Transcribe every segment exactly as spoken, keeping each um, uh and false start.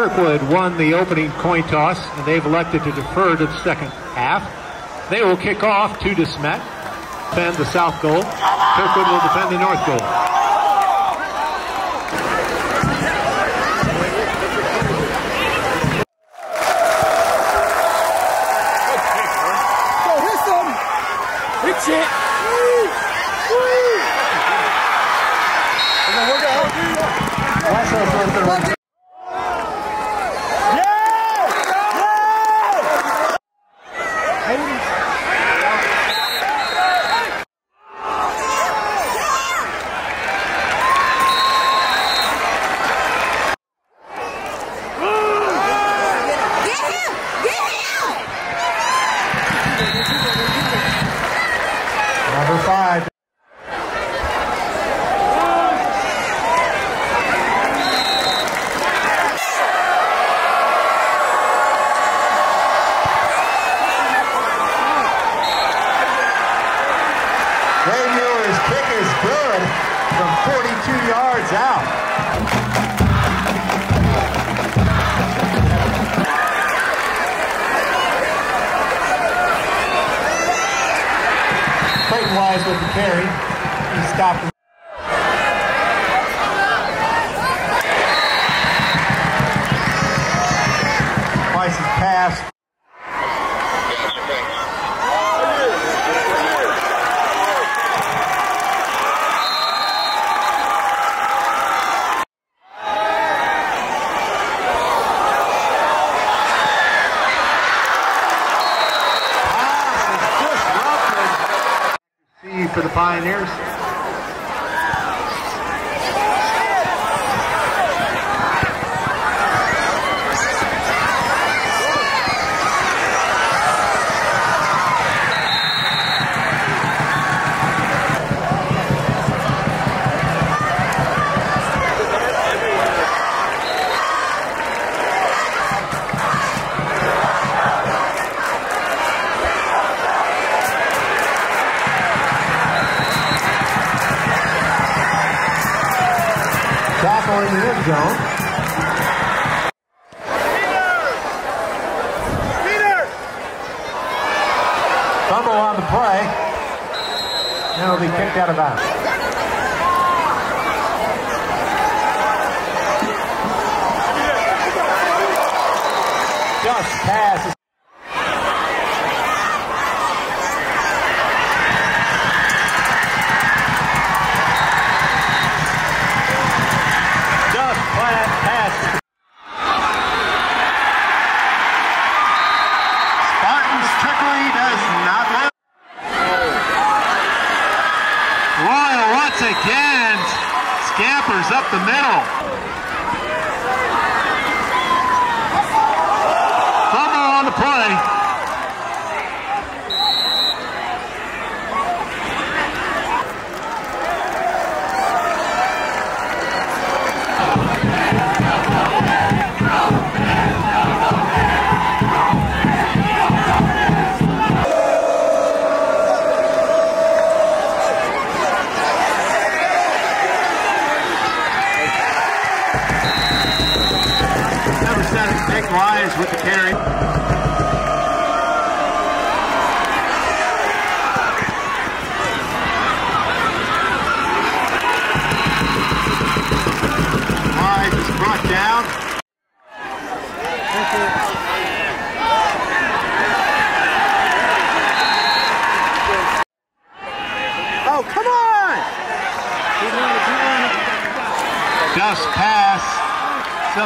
Kirkwood won the opening coin toss, and they've elected to defer to the second half. They will kick off to DeSmet, defend the south goal. Kirkwood will defend the north goal. Go hit some! Hit it! Woo! Woo! Number five. Ray Mueller's kick is good from forty-two yards out. Clayton Wise with the carry. He stopped. Wise's pass. For the Pioneers. Tackle in the end zone. Peter! Fumble on the play. And it'll be kicked out of bounds. Just pass. Again, scampers up the middle. Fumble on the play. Nick Wise with the carry. Wise is brought down. Oh, come on! Just pass. So.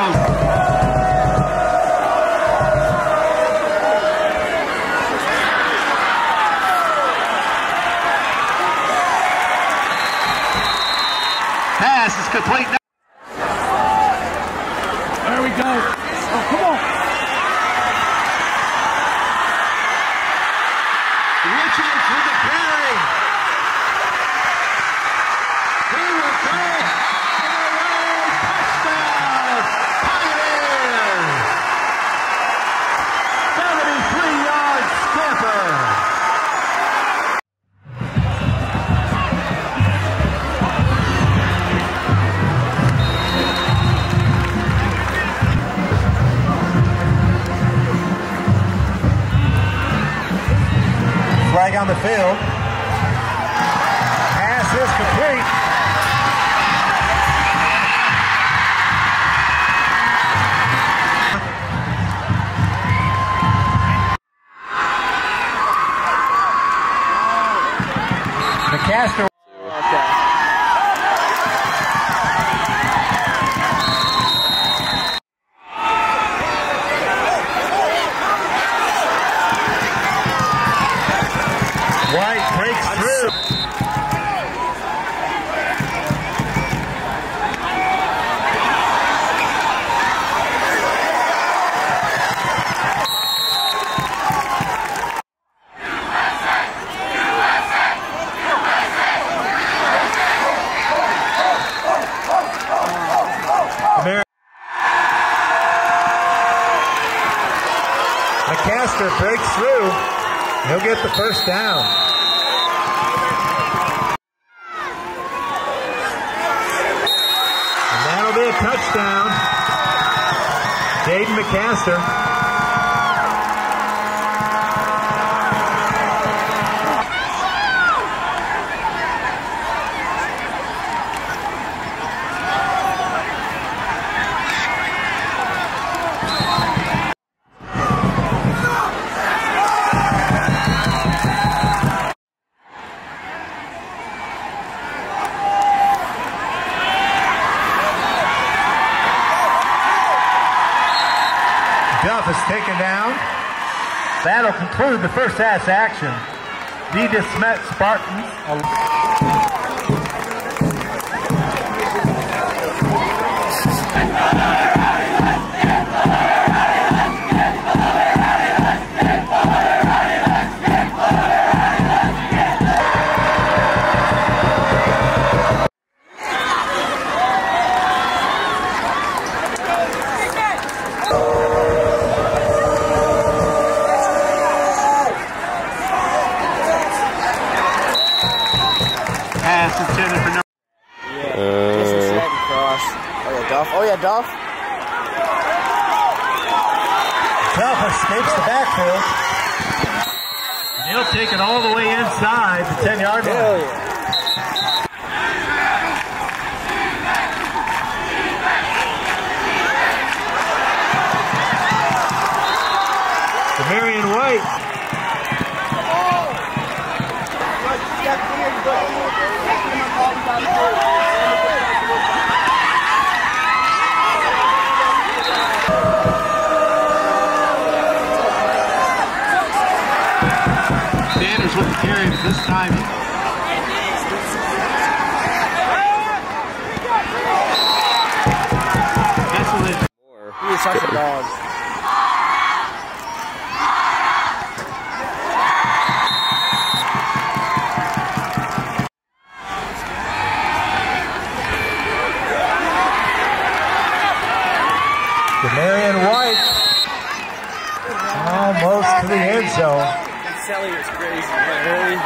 Pass is complete. There we go. Oh, come on. Richards with the carry. He will go. Touchdown. Pioneers. seventy-three yard scamper. Flag on the field. Pass is complete. McCaster. White breaks through. McCaster breaks through. He'll get the first down. And that'll be a touchdown. Jaden McCaster. Duff is taken down. That'll conclude the first half action. De Smet Spartans. Pass intended for number. Yeah. This is second cross. Oh yeah, Duff. Oh yeah, Duff. Duff escapes the backfield. And he'll take it all the way inside the ten yard line. Hell yeah. Demarion White. Sanders with the carry this time. Excellent. He is such a dog. Demarion White. Almost to the end zone. Sally was crazy, man. Really?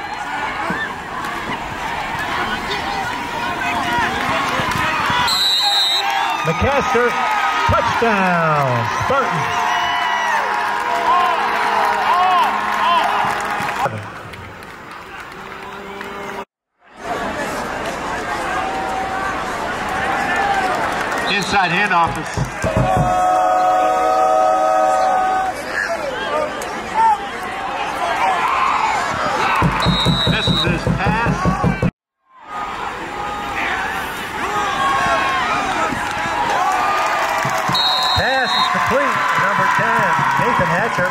McCaster, touchdown, Spartans. Inside handoff is misses his pass. Pass is complete. Number ten, Nathan Hatcher.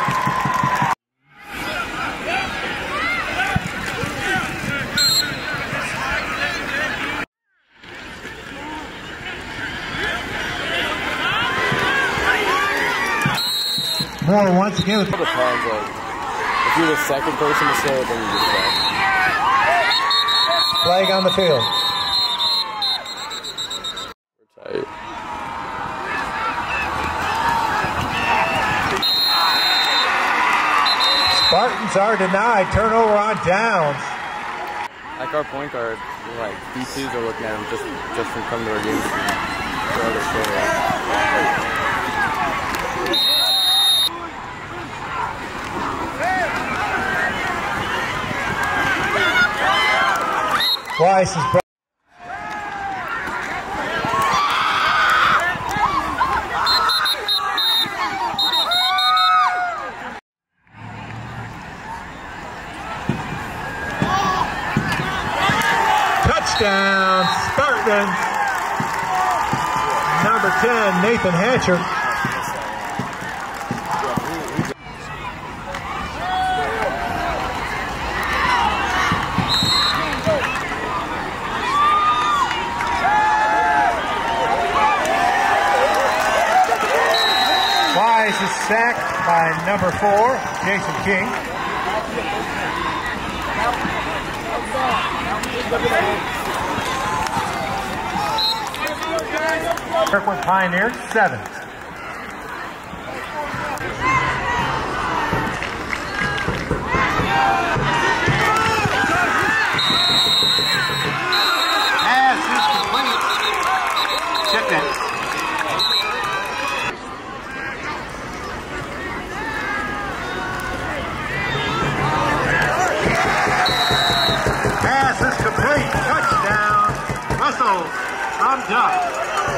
Moore once again with It depends, like, if you're the second person to say it, then you just say flag on the field. We're tight. Spartans are denied. Turnover on downs. Like our point guard, like D twos are looking at him just just from coming to our games. Throw their shoulder out. Weiss is brought. Touchdown, Spartans. Number ten, Nathan Hatcher. Weiss is sacked by number four, Jason King. Kirkwood Pioneers, seven. Pass is complete. Check that. Pass is complete. Touchdown. Russell from Duck.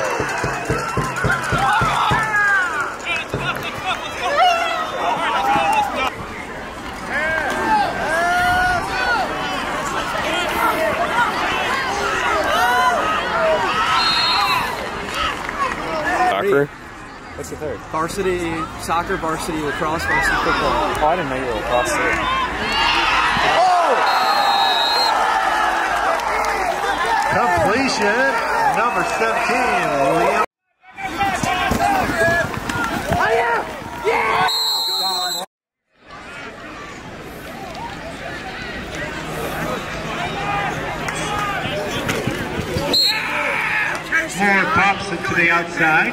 Soccer? What's the third? Varsity soccer, varsity lacrosse, varsity football. Oh, I didn't know you were lacrosse too. Completion, number seventeen, Liam. Moore pops it to the outside.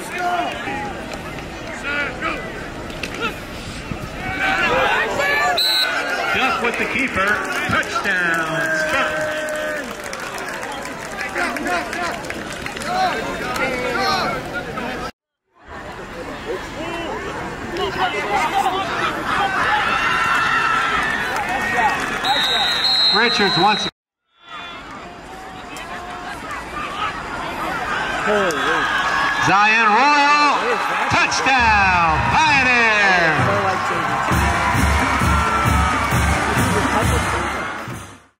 Duck with the keeper. Touchdown, Spartans. Richards once again. Zion Royal, touchdown, Pioneer!